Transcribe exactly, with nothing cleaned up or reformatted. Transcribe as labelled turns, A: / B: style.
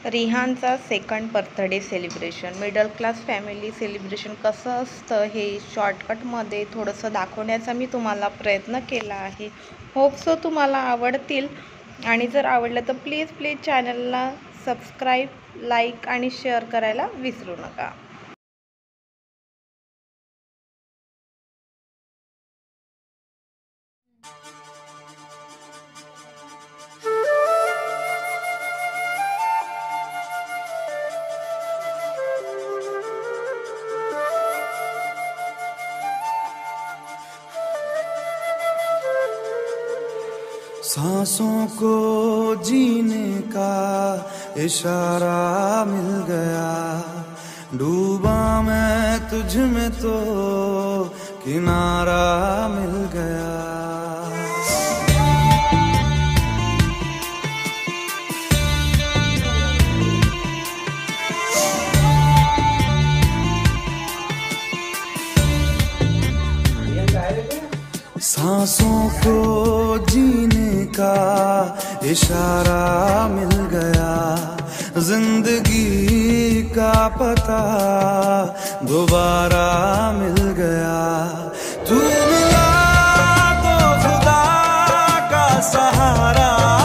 A: रिहानचा second birthday celebration, middle class family celebration कसं असतं हे शॉर्टकटमध्ये थोडंसं दाखवण्याचा मी तुम्हाला प्रयत्न केला आहे. होप सो तुम्हाला आवडतील आणि जर आवडलं तर प्लीज प्लीज चॅनलला सबस्क्राईब, लाईक आणि शेअर करायला विसरू नका.
B: सांसों को जीने का इशारा मिल गया, डूबा मैं तुझ में तो किनारा मिल गया. सांसों को जीने का इशारा मिल गया, जिंदगी का पता दोबारा मिल गया. तू मिला तो खुदा का सहारा